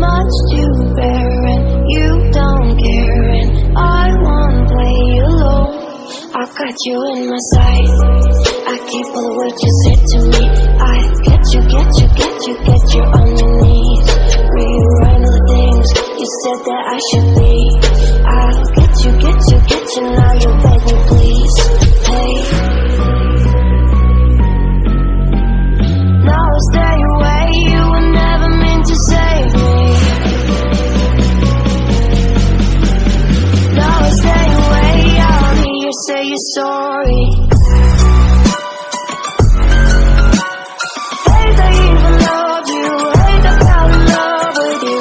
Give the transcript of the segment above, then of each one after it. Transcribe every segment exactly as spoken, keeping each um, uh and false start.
much to bear, and you don't care, and I won't play alone. I got you in my sight, I keep all the words you said to me. I get you, get you, get you, get you on your knees. Rewrite all the things you said that I should be. I'll get you, get you, get you, now you beg me please. Hey, now I stay away, you were never meant to save me. Now I stay away, I'll hear you say you're sorry. Hate I even love you, hate I fell in love with you.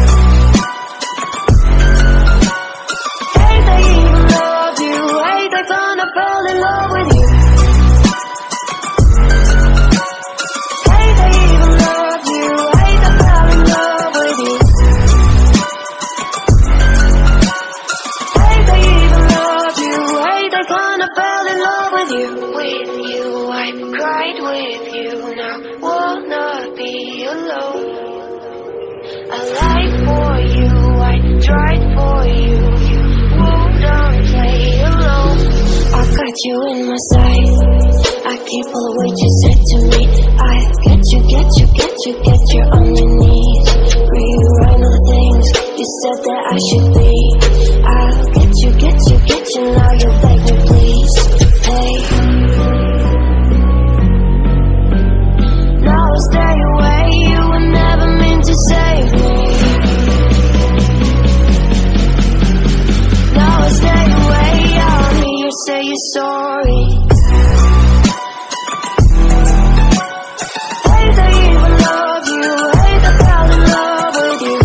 Hate I even love you, hate I gonna fall in love with you. Hate I even love you, hate I fell in love with you. Hate I even love you, hate I gonna fall in love with you. With you, I cried with you, now wanna be alone. I lied for you, I tried for you, you wouldn't play alone. I got you in my sight, I keep all the words you said to me. I get you, get you, get you, get you on your knees. Rewrite all the things you said that I should be. I'll get you, get you, get you, now you beg me please. Hey, now I stay away, you were never meant to save me. Now I stay away, I'll hear you say you're sorry. Hate I even love you, hate I fell in love with you.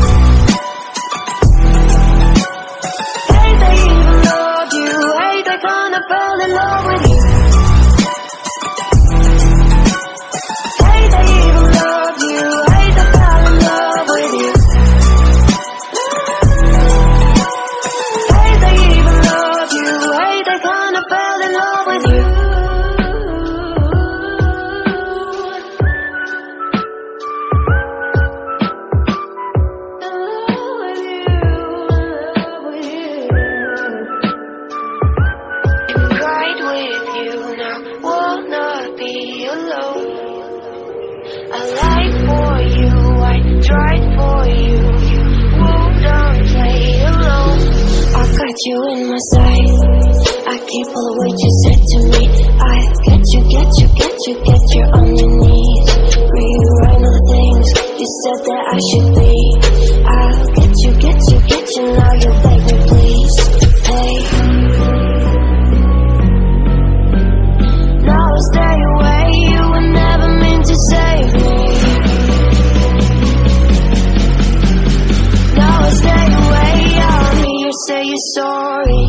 Hate I even love you, hate I gonna fall in love with you. Hate I even love you, hate I fell in love with you. Hate I even love you, hate I gonna fall in love with you. Cried with you, now wanna be alone. I lied for you, I tried for you, you wouldn't play alone. I got you in my sight, I keep all the words you said to me. I get you, get you, get you, get you on your knees. Rewrite all the things you said that I should be. I'll get you, get you, get you, now you beg me please. Hey, now I stay away, you were never meant to save me. Now I stay away, I'll hear you say you're sorry.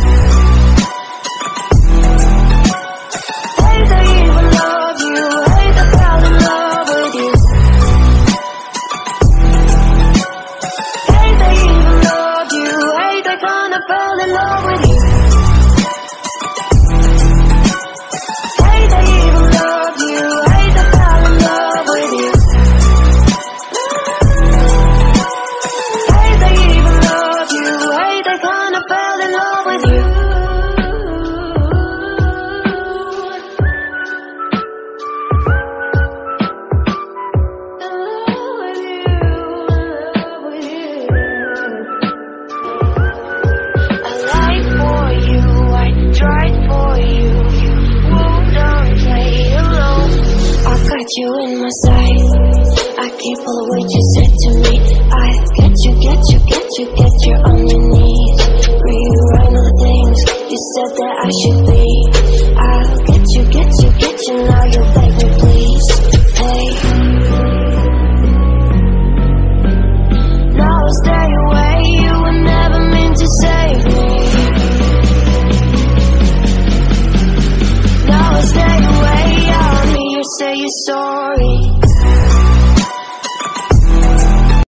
Hate I even love you, hate I fell in love with you. Hate I even love you, hate I gonna fall in love with you. Hate I even love you, hate I fell in love with you. Hate I even love you, hate I gonna fall in love with you. I lied for you, I tried for you, you wouldn't play alone. I got you in my sight, I keep all the words you said to me. I get you, get you, get you, get you on your knees. Rewrite all the things you said that I should